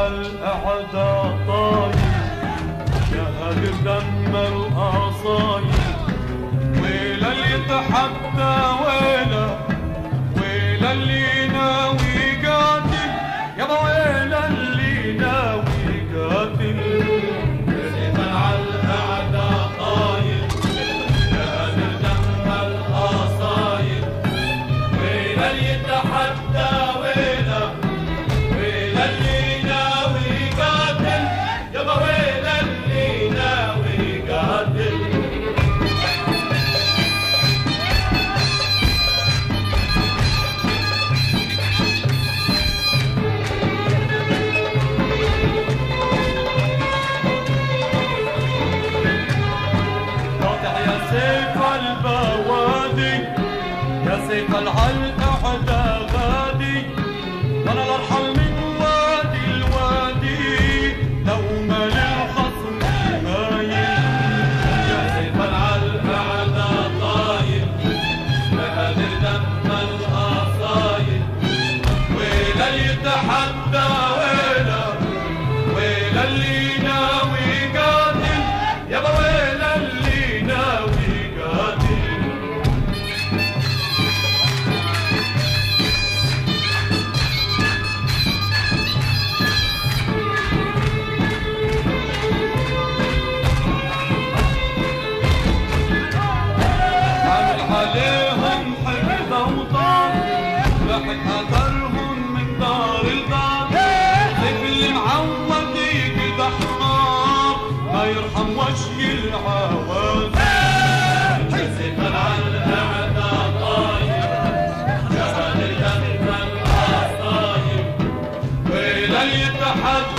على الأعداء طاير يا هادر دم القصايد. ويلا اللي يتحدى ويلا اللي ناوي قاتل يابا ويلا اللي ناوي قاتل. سيفا على الأعداء طاير يا هادر دم القصايد. ويلا اللي يتحدى ويلا اللي ناوي قاتل يابا ويلا اللي ناوي قاتل. قاطع يا سيف البوادي يا سيف العلق أعداء غادي وانا الارحل من وادي الوادي لو ما للخصم هايل. يا سيف العلق أعداء طاير يا هادر دم القصايد. ويلا اللي يتحدى ويلا اللي ناوي قاتل يابا ويلا اللي ناوي قاتل. عامل عليهم حقد وطار لاحق اثرهم من دار الدار. سيف اللي معود يقدح نار ما يرحم وجه العوازل. يا سيف العلق أعداء طاير يا هادر دم القصايد. ويلا اللي يتحدى